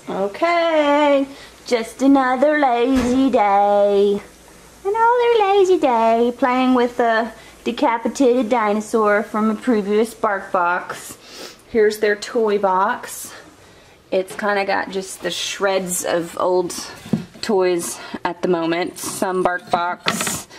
Okay, just another lazy day. Another lazy day playing with a decapitated dinosaur from a previous Barkbox. Here's their toy box. It's kind of got just the shreds of old toys at the moment. Some Barkbox,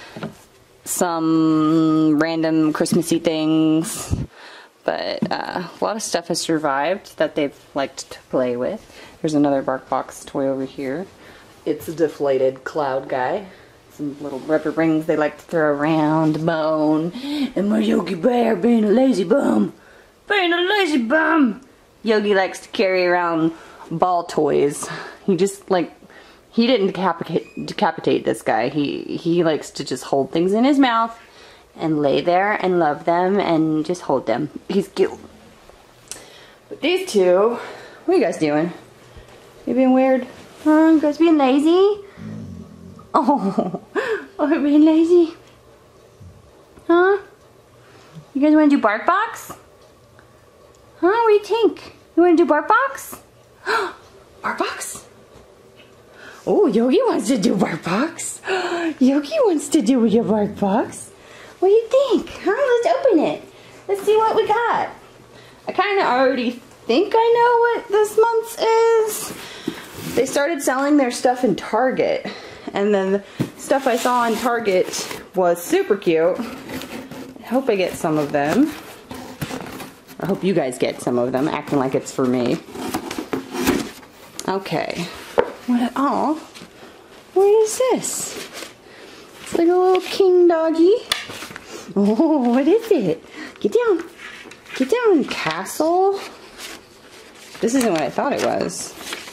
some random Christmassy things. But a lot of stuff has survived that they've liked to play with. There's another Barkbox toy over here. It's a deflated cloud guy. Some little rubber rings they like to throw around, bone. And my Yogi Bear being a lazy bum. Being a lazy bum. Yogi likes to carry around ball toys. He just he didn't decapitate this guy. He likes to just hold things in his mouth and lay there and love them and just hold them. He's cute. But these two, what are you guys doing? You being weird? Huh? You guys being lazy? Oh, you're being lazy? Huh? You guys want to do Barkbox? Huh? What do you think? You want to do Barkbox? Barkbox? Oh, Yogi wants to do Barkbox. Yogi wants to do your Barkbox. What do you think? Huh? Let's open it. Let's see what we got. I kind of already think I know what this month's is. They started selling their stuff in Target. And then the stuff I saw in Target was super cute. I hope I get some of them. I hope you guys get some of them, acting like it's for me. Okay. What is this? It's like a little king doggy. Oh, what is it? Get down. Get down, castle. This isn't what I thought it was.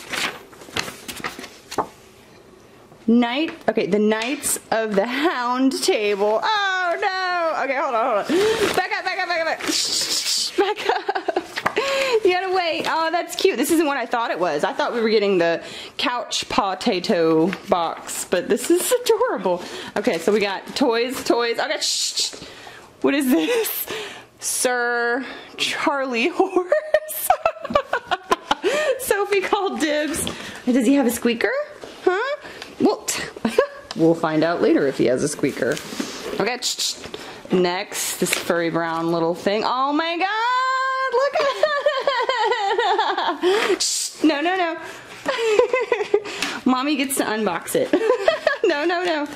Okay, the Knights of the Hound Table. Oh no! Okay, hold on. Back up. Shh, back up. You gotta wait. Oh, that's cute. This isn't what I thought it was. I thought we were getting the couch potato box, but this is adorable. Okay, so we got toys. Okay, shh. What is this? Sir Charlie Horse. Sophie called dibs. Does he have a squeaker? Huh? Well, we'll find out later if he has a squeaker. Okay, shh. Next, this furry brown little thing. Oh my god, look at it. Shh. No. Mommy gets to unbox it. No.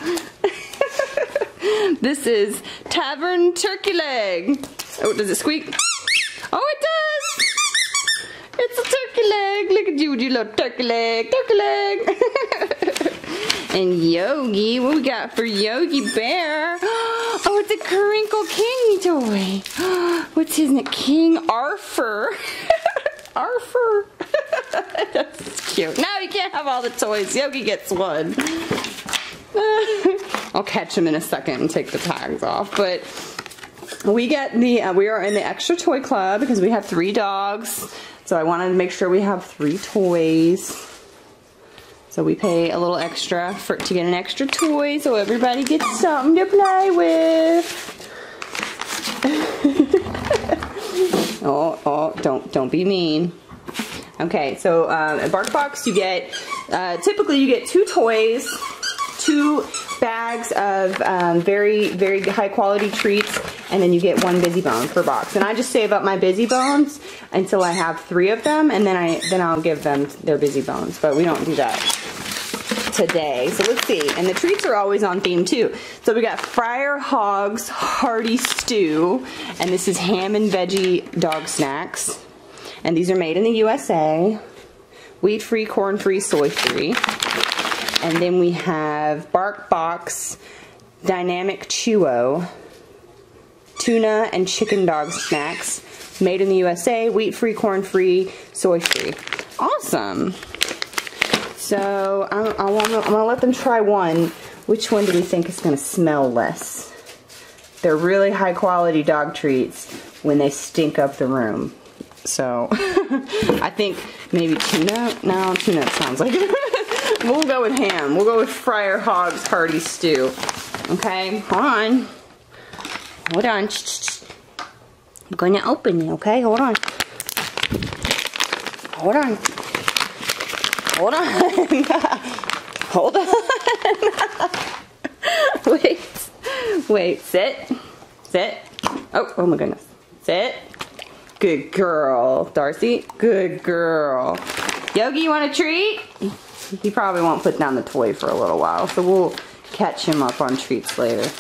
This is Tavern Turkey Leg. Oh, does it squeak? Oh, it does. It's a turkey leg. Look at you little turkey leg. Turkey leg. And Yogi, what we got for Yogi Bear? Oh, it's a Crinkle King toy. What's his name? King Arthur. Arthur. That's cute. Now you can't have all the toys. Yogi gets one. I'll catch him in a second and take the tags off. But we get we are in the extra toy club because we have 3 dogs. So I wanted to make sure we have 3 toys. So we pay a little extra to get an extra toy so everybody gets something to play with. Oh, don't be mean. Okay, so at Barkbox you get, typically you get 2 toys, 2 bags of very, very high quality treats, and then you get 1 busy bone per box. And I just save up my busy bones until I have 3 of them, and then I'll give them their busy bones. But we don't do that today. So let's see. And the treats are always on theme too. So we got Friar Hog's Hearty Stew, and this is ham and veggie dog snacks. And these are made in the USA. Wheat-free, corn-free, soy-free. And then we have Barkbox Dynamic Chewo tuna and chicken dog snacks, made in the USA, wheat-free, corn-free, soy-free. Awesome. So I'm gonna let them try one. Which one do we think is gonna smell less? They're really high-quality dog treats when they stink up the room. So I think maybe tuna. No, tuna sounds like it. We'll go with ham. We'll go with Friar Hog's Hearty Stew. Okay, hold on. Hold on. I'm gonna open it, okay? Hold on. Hold on. Hold on. Hold on. Wait, sit. Sit. Oh my goodness. Sit. Good girl. Darcy, good girl. Yogi, you want a treat? He probably won't put down the toy for a little while, so we'll catch him up on treats later.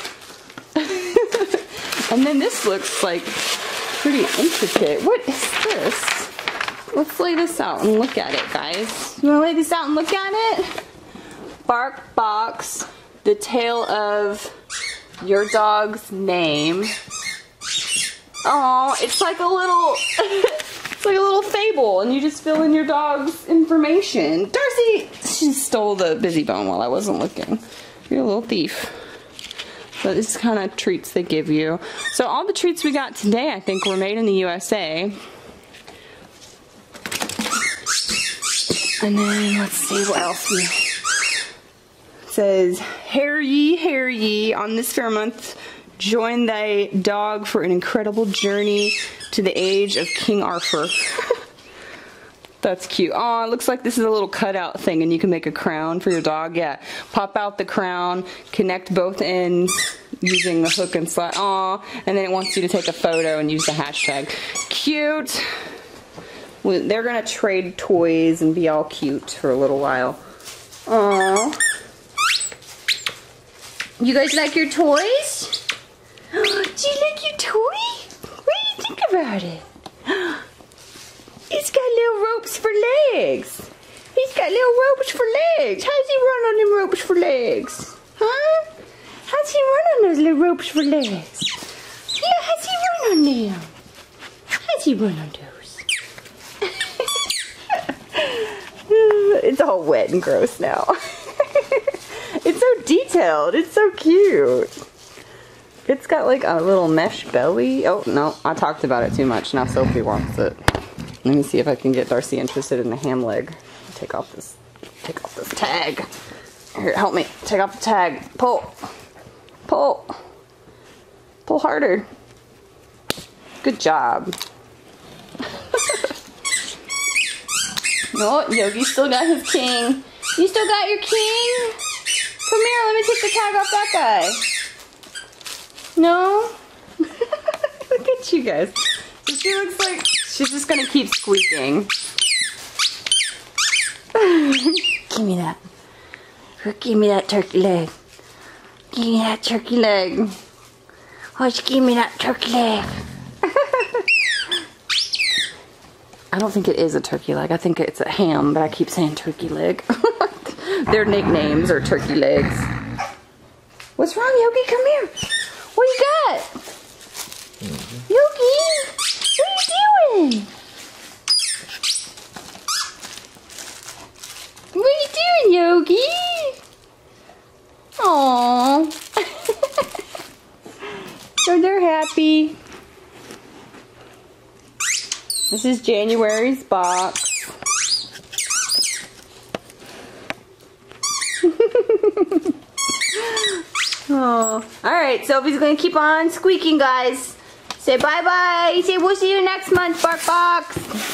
And then this looks like pretty intricate. What is this? Let's lay this out and look at it, guys. You want to lay this out and look at it? Barkbox, the tale of your dog's name. Oh, it's like a little, it's like a little fable, and you just fill in your dog's information. Darcy, she stole the busy bone while I wasn't looking. You're a little thief. So this is kind of treats they give you. So all the treats we got today, I think, were made in the USA. And then let's see what else we. It says, "Hear ye, on this fair month, join thy dog for an incredible journey to the age of King Arthur." That's cute. Oh, it looks like this is a little cutout thing, and you can make a crown for your dog. Yeah, pop out the crown, connect both ends using the hook and slide. Aw, and then it wants you to take a photo and use the hashtag. Cute. Well, they're gonna trade toys and be all cute for a little while. Aw. You guys like your toys? Do you like your toy? What do you think about it? He's got little ropes for legs. He's got little ropes for legs. How's he run on them ropes for legs? Huh? How's he run on those little ropes for legs? Yeah, how's he run on them? How's he run on those? It's all wet and gross now. It's so detailed. It's so cute. It's got like a little mesh belly. Oh, no. I talked about it too much. Now Sophie wants it. Let me see if I can get Darcy interested in the ham leg. Take off this tag. Here, help me. Take off the tag. Pull. Pull. Pull harder. Good job. Oh, Yogi still got his king. You still got your king? Come here, let me take the tag off that guy. No? Look at you guys. She looks like she's just gonna keep squeaking. Give me that. Give me that turkey leg. Give me that turkey leg. Oh, give me that turkey leg. I don't think it is a turkey leg. I think it's a ham, but I keep saying turkey leg. Their nicknames are turkey legs. What's wrong, Yogi? Come here. What you got? Yogi, what are you doing? What are you doing, Yogi? Aww. So they're happy. This is January's box. Oh, all right. Sophie's gonna keep on squeaking, guys. Say bye-bye. Say we'll see you next month, Barkbox.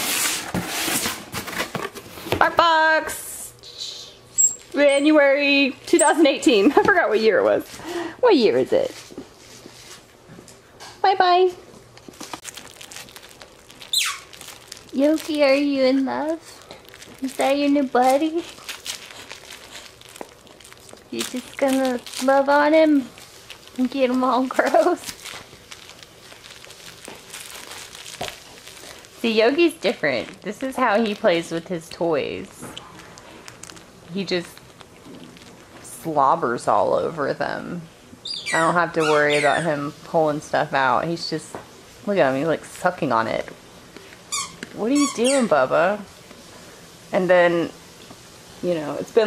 Barkbox. January 2018. I forgot what year it was. What year is it? Bye-bye. Yogi, are you in love? Is that your new buddy? You just gonna love on him and get him all gross? See, Yogi's different. This is how he plays with his toys. He just slobbers all over them. I don't have to worry about him pulling stuff out. He's just, look at him, he's like sucking on it. What are you doing, Bubba? And then, you know, it's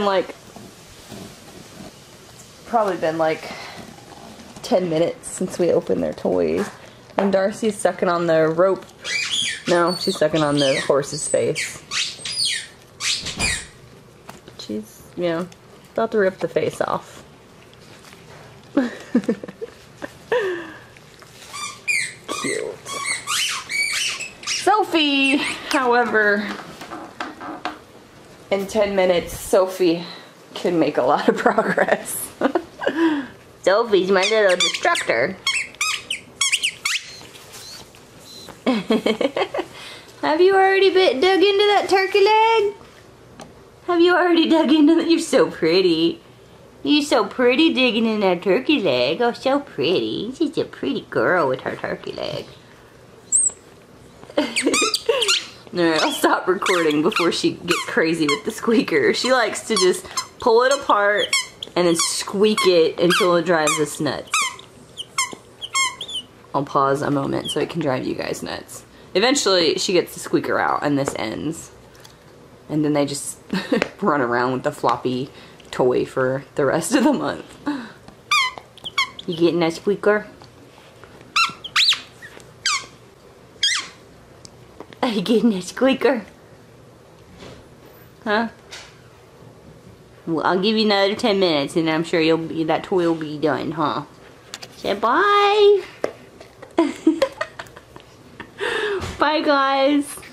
probably been like 10 minutes since we opened their toys. And Darcy's sucking on the rope. No, she's sucking on the horse's face. She's, you know, about to rip the face off. Cute. Sophie, however, in 10 minutes, Sophie can make a lot of progress. Sophie's my little destructor. Have you already dug into that turkey leg? Have you already dug into that? You're so pretty. You're so pretty digging in that turkey leg. Oh, so pretty. She's a pretty girl with her turkey leg. Alright, I'll stop recording before she gets crazy with the squeaker. She likes to just pull it apart and then squeak it until it drives us nuts. I'll pause a moment so it can drive you guys nuts. Eventually, she gets the squeaker out and this ends. And then they just run around with the floppy toy for the rest of the month. You getting that squeaker? Are you getting that squeaker? Huh? Well, I'll give you another 10 minutes and I'm sure that toy will be done, huh? Say bye! Bye, guys!